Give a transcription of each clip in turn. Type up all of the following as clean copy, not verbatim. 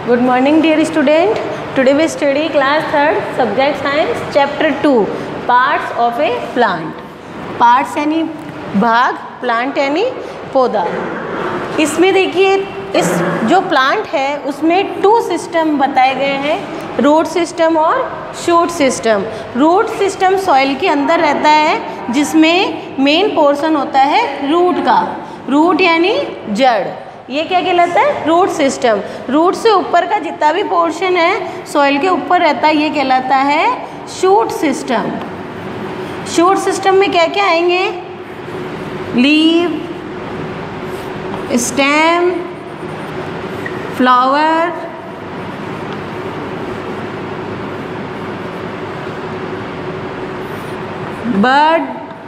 Good morning dear student. Today we study class 3rd subject science chapter 2 parts of a plant. Parts यानी भाग, plant यानी पौधा. इसमें देखिए इस जो प्लांट है उसमें 2 सिस्टम बताए गए हैं, रूट सिस्टम और shoot system. Root system soil के अंदर रहता है जिसमें मेन पोर्शन होता है रूट का. रूट यानी जड़, ये क्या कहलाता है? Root system. रूट से ऊपर का जितना भी पोर्शन है सॉइल के ऊपर रहता है ये कहलाता है शूट सिस्टम. शूट सिस्टम में क्या क्या आएंगे? Leaf, stem, flower, bud,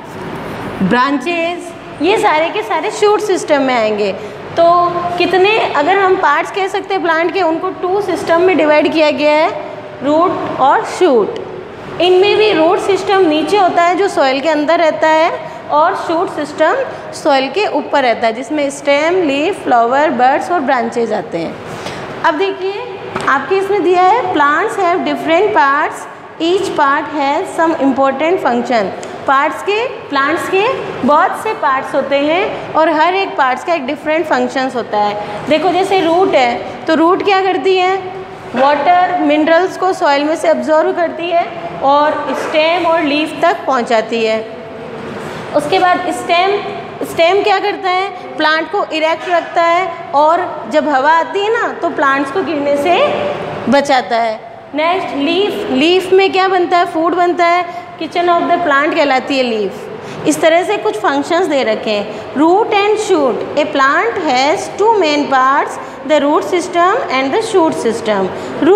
branches, ये सारे के सारे शूट सिस्टम में आएंगे. तो कितने, अगर हम पार्ट्स कह सकते हैं प्लांट के, उनको 2 सिस्टम में डिवाइड किया गया है, रूट और शूट. इनमें भी रूट सिस्टम नीचे होता है जो सॉइल के अंदर रहता है और शूट सिस्टम सॉइल के ऊपर रहता है जिसमें स्टेम, लीफ, फ्लावर, बर्ड्स और ब्रांचेज आते हैं. अब देखिए आपके इसमें दिया है plants have different parts, each part has some important function. Parts के, प्लांट्स के बहुत से पार्ट्स होते हैं और हर एक पार्ट्स का एक डिफरेंट फंक्शंस होता है. देखो जैसे रूट है तो रूट क्या करती है? वाटर, मिनरल्स को सॉइल में से अब्जॉर्व करती है और स्टेम और लीफ तक पहुंचाती है. उसके बाद स्टेम क्या करता है? प्लांट को इरेक्ट रखता है और जब हवा आती है ना तो प्लांट्स को गिरने से बचाता है. नेक्स्ट लीफ, लीफ में क्या बनता है? फूड बनता है. किचन ऑफ द प्लांट कहलाती है लीफ. इस तरह से कुछ फंक्शंस दे रखे हैं. Root and shoot, a plant has 2 main parts, the root system and the shoot system.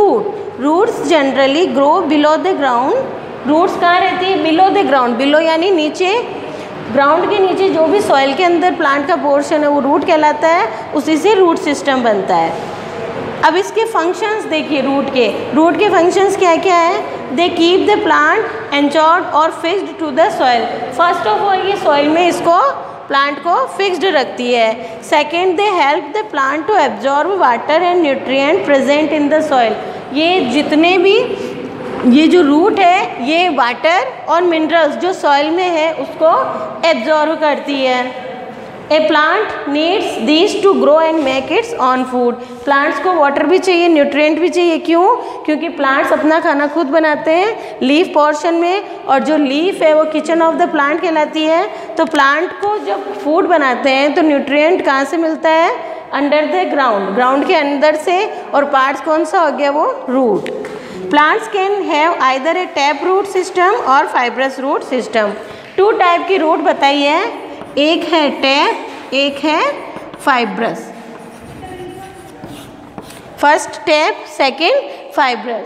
Roots generally grow below the ground. Roots कहाँ रहती है? Below the ground. बिलो यानी नीचे, ग्राउंड के नीचे जो भी सॉइल के अंदर प्लांट का पोर्शन है वो रूट कहलाता है, उसी से रूट सिस्टम बनता है. अब इसके फंक्शंस देखिए रूट के फंक्शंस क्या क्या है? They keep the plant anchored और fixed to the soil. First of all ये सॉइल में इसको, प्लांट को फिक्स्ड रखती है. Second, they help the plant to absorb water and nutrient present in the soil. ये जितने भी, ये जो रूट है ये वाटर और मिनरल्स जो सॉइल में है उसको एब्जॉर्ब करती है. A plant needs these to grow and make its own food. Plants को वाटर भी चाहिए, न्यूट्रिएंट भी चाहिए. क्यों? क्योंकि प्लांट्स अपना खाना खुद बनाते हैं लीफ पोर्शन में, और जो लीफ है वो किचन ऑफ द प्लांट कहलाती है. तो प्लांट को जब फूड बनाते हैं तो न्यूट्रिएंट कहाँ से मिलता है? अंडर द ग्राउंड, ग्राउंड के अंदर से. और पार्ट्स कौन सा हो गया? वो root. Plants can have either a tap root system और फाइब्रस रूट सिस्टम. 2 टाइप की रूट बताई है, एक है टैप, एक है fibrous. First tap, second fibrous.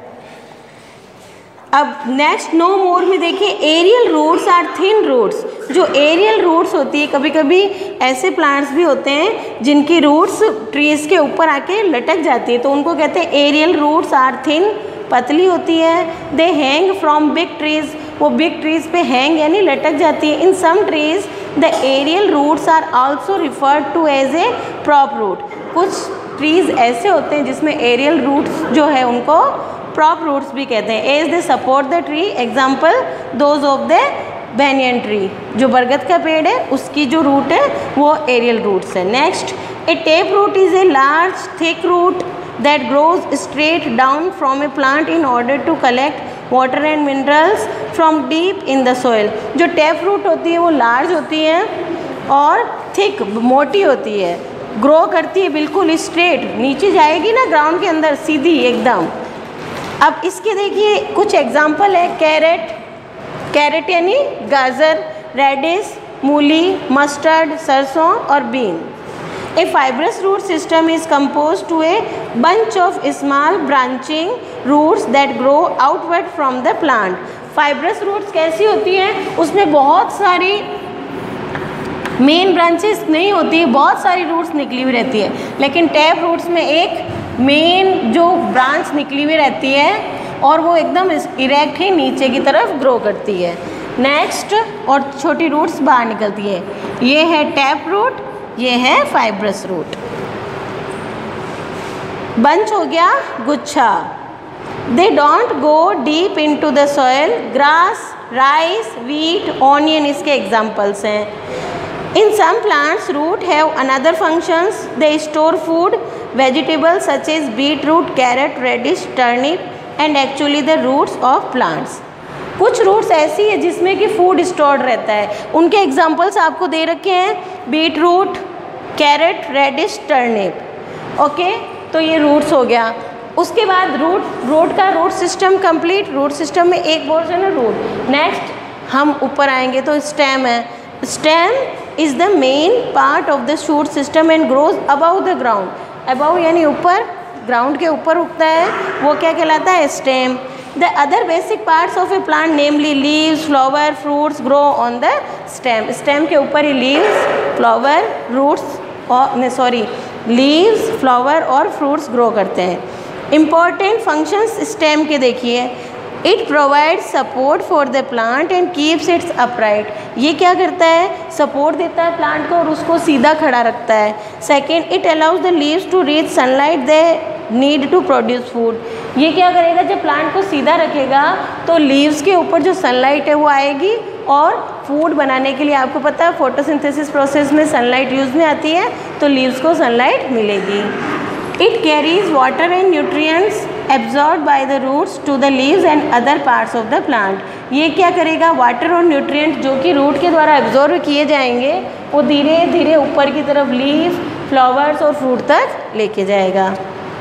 अब नेक्स्ट नो मोर में देखिए aerial roots are thin roots. जो एरियल रूट्स होती है, कभी कभी ऐसे प्लांट्स भी होते हैं जिनकी रूट्स ट्रीज के ऊपर आके लटक जाती है तो उनको कहते हैं एरियल रूट्स आर थिन, पतली होती है. They hang from big trees, वो बिग ट्रीज पे हैंग यानी लटक जाती है. In some trees the aerial roots are also referred to as a prop root. कुछ ट्रीज ऐसे होते हैं जिसमें एरियल रूट्स जो है उनको प्रॉप रूट्स भी कहते हैं. As they support the tree, example those of the banyan tree. जो बरगद का पेड़ है उसकी जो रूट है वो एरियल रूट्स है. Next, a tap root is a large thick root that grows straight down from a plant in order to collect water and minerals from deep in the soil. जो tap root होती है वो large होती है और thick, मोटी होती है, ग्रो करती है बिल्कुल स्ट्रेट, नीचे जाएगी ना ग्राउंड के अंदर सीधी एकदम. अब इसके देखिए कुछ एग्जाम्पल है. कैरेट यानी गाजर, रेडिश, मूली, मस्टर्ड, सरसों और bean. A fibrous root system is composed to a bunch of small branching roots that grow outward from the plant. Fibrous roots कैसी होती हैं? उसमें बहुत सारी मेन ब्रांचेस नहीं होती, बहुत सारी रूट्स निकली हुई रहती है. लेकिन टैप रूट्स में एक मेन जो ब्रांच निकली हुई रहती है और वो एकदम इरेक्ट ही नीचे की तरफ ग्रो करती है. नेक्स्ट, और छोटी रूट्स बाहर निकलती है. ये है टैप रूट, ये है फाइब्रस रूट. बंच हो गया गुच्छा। They don't go deep into the soil, grass, rice, wheat, onion इसके एग्जाम्पल्स हैं। In some plants, root have another functions. They store food, vegetables such as beetroot, carrot, radish, turnip, and actually the roots of plants. कुछ roots ऐसी है जिसमें कि food stored रहता है, उनके एग्जाम्पल्स आपको दे रखे हैं, beetroot, carrot, radish, turnip. Okay, तो ये रूट्स हो गया। उसके बाद रूट का root system complete. Root system में एक पोर्शन है रूट। नेक्स्ट हम ऊपर आएंगे तो स्टेम है। Stem is the main part of the shoot system and grows above the ground. Above यानी ऊपर, ग्राउंड के ऊपर उगता है, वो क्या कहलाता है? Stem. The other basic parts of a plant namely leaves, flower, fruits grow on the stem. Stem के ऊपर ही लीव्स, फ्लावर, रूट्स और लीव्स, फ्लावर और फ्रूट्स ग्रो करते हैं। इम्पॉर्टेंट फंक्शंस स्टेम के देखिए। It provide support for the plant and keeps its upright. ये क्या करता है? सपोर्ट देता है प्लांट को और उसको सीधा खड़ा रखता है। Second, it allows the leaves to reach sunlight they need to produce food. ये क्या करेगा? जब प्लांट को सीधा रखेगा तो लीव्स के ऊपर जो सनलाइट है वो आएगी और फूड बनाने के लिए, आपको पता है फोटोसिंथेसिस प्रोसेस में सनलाइट यूज़ में आती है, तो लीव्स को सनलाइट मिलेगी। It carries water and nutrients absorbed by the roots to the leaves and other parts of the plant. ये क्या करेगा? वाटर और न्यूट्रिएंट जो कि रूट के द्वारा एब्जॉर्ब किए जाएंगे वो धीरे धीरे ऊपर की तरफ लीव, फ्लावर्स और फ्रूट तक लेके जाएगा।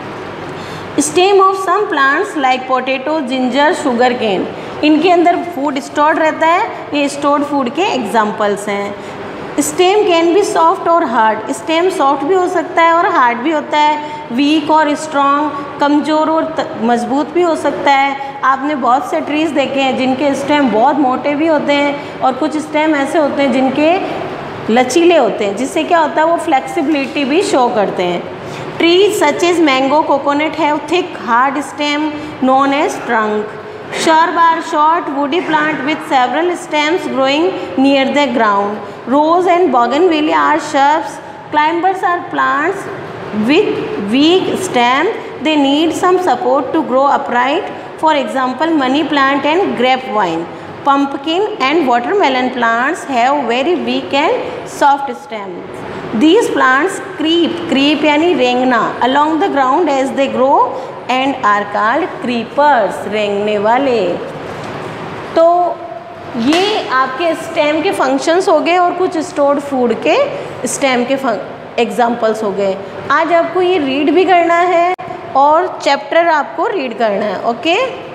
Stem of some plants like potato, ginger, sugar cane, इनके अंदर फूड स्टोर्ड रहता है। ये स्टोर्ड फूड के एग्जाम्पल्स हैं। स्टेम कैन बी सॉफ्ट और हार्ड। स्टेम सॉफ्ट भी हो सकता है और हार्ड भी होता है। वीक और स्ट्रॉन्ग, कमज़ोर और मजबूत भी हो सकता है। आपने बहुत से ट्रीज़ देखे हैं जिनके स्टेम बहुत मोटे भी होते हैं और कुछ स्टेम ऐसे होते हैं जिनके लचीले होते हैं, जिससे क्या होता है वो फ्लेक्सिबिलिटी भी शो करते हैं। Trees such as mango, coconut have thick hard stem known as trunk. Shrub are short woody plant with several stems growing near the ground. Rose and bougainvillea are shrubs. Climbers are plants with weak stem. They need some support to grow upright. For example, money plant and grapevine. Pumpkin and watermelon plants have very weak and soft stems. These plants creep यानी रेंगना along the ground as they grow and are called creepers, रेंगने वाले। तो ये आपके stem के functions हो गए और कुछ स्टोर्ड फूड के स्टेम के एग्जाम्पल्स हो गए। आज आपको ये रीड भी करना है और चैप्टर आपको रीड करना है। ओके।